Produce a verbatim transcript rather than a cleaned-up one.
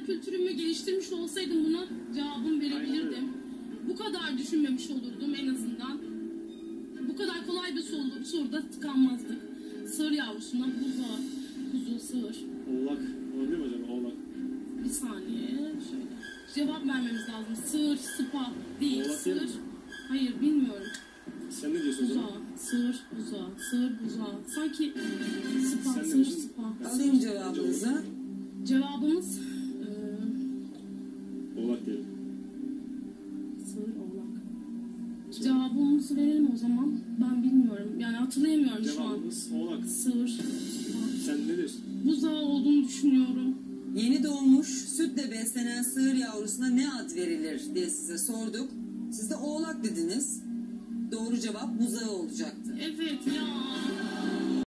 hayal kültürümü geliştirmiş olsaydım buna cevabımı verebilirdim. Bu kadar düşünmemiş olurdum en azından. Bu kadar kolay bir soru, soruda tıkanmazdık. Sığır yavrusuna buzağı, kuzu, sığır. Oğlak. Olabilir mi acaba oğlak? Bir saniye şöyle. Cevap vermemiz lazım. Sığır, sıpa değil. Oğlak Sığır. değil mi? Hayır bilmiyorum. Sen ne diyorsun o zaman? Buzağı, sığır, buzağı, sığır, buzağı. Sanki sıpa, Sen ne sığır, diyorsun? sıpa. Alayım cevabınızı. Cevabımız e, Oğlak diyelim. sığır, oğlak. Cevabımızı verelim o zaman. Ben bilmiyorum. Yani hatırlayamıyorum şu an. Cevabımız oğlak. Sığır, sıpa. Sen ne diyorsun? Buzağı olduğunu düşünüyorum. Yeni doğmuş sütle beslenen sığır yavrusuna ne ad verilir diye size sorduk. Siz de oğlak dediniz. Doğru cevap buzağı olacaktı. Evet ya.